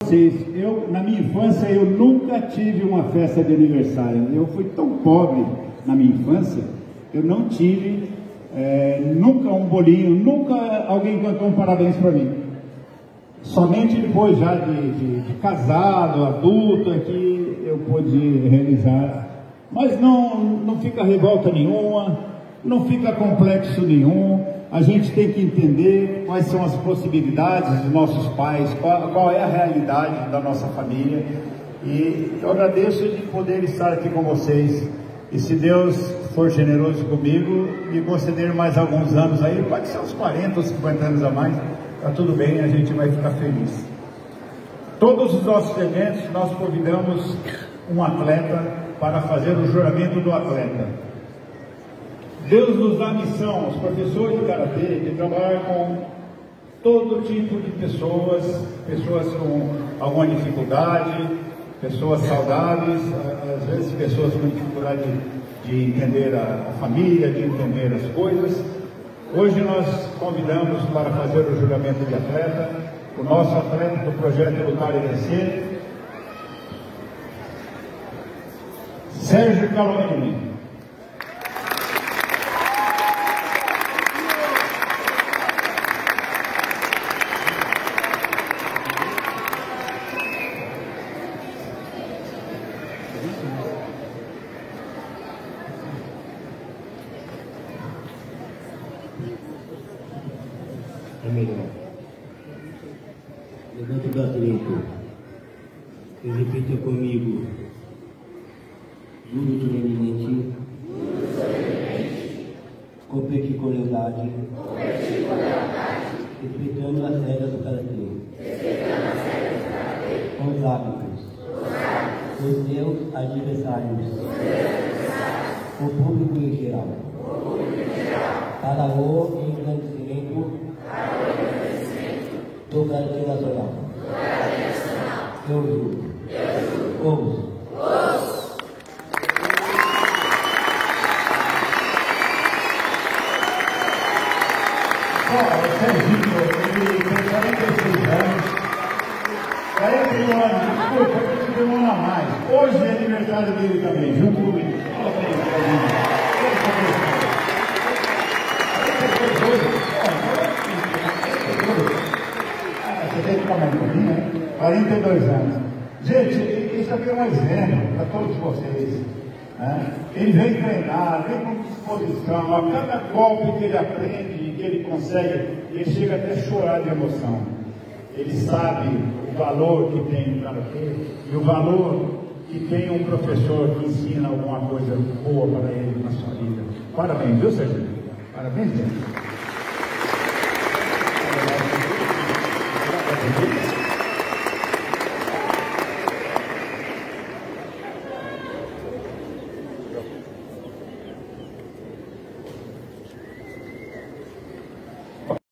Na minha infância, eu nunca tive uma festa de aniversário. Eu fui tão pobre na minha infância, eu não tive nunca um bolinho, nunca alguém cantou um parabéns para mim. Somente depois já de casado, adulto, é que eu pude realizar. Mas não fica revolta nenhuma, não fica complexo nenhum. A gente tem que entender quais são as possibilidades dos nossos pais, qual é a realidade da nossa família. E eu agradeço de poder estar aqui com vocês. E se Deus for generoso comigo, me conceder mais alguns anos aí, pode ser uns 40 ou 50 anos a mais, tá tudo bem, a gente vai ficar feliz. Todos os nossos eventos, nós convidamos um atleta para fazer o juramento do atleta. Deus nos dá a missão, os professores de karatê, de trabalhar com todo tipo de pessoas com alguma dificuldade, pessoas saudáveis, às vezes pessoas com dificuldade de entender a família, de entender as coisas. Hoje nós convidamos para fazer o juramento de atleta, o nosso atleta do projeto Lutar e Vencer, Sérgio Caloni. É melhor. Levanta o braço limpo e repita comigo. Juro solenemente competir com lealdade, respeitando as regras do karatê, os hábitos, os meus adversários, o público em geral, para o engrandecimento do karatê nacional. Eu juro. Ouço. O Serginho, ele tem 46 anos, 41 anos, desculpa, eu tive um ano a mais. Hoje é aniversário dele também, junto comigo. Você tem que ficar mais novinho, né? 42 anos. Gente, isso aqui é um exemplo para todos vocês. Ele vem treinar, vem com disposição, a cada golpe que ele aprende, que ele consegue, ele chega até a chorar de emoção. Ele sabe o valor que tem o karatê e o valor que tem um professor que ensina alguma coisa boa para ele na sua vida. Parabéns, viu, Sérgio? Parabéns, gente.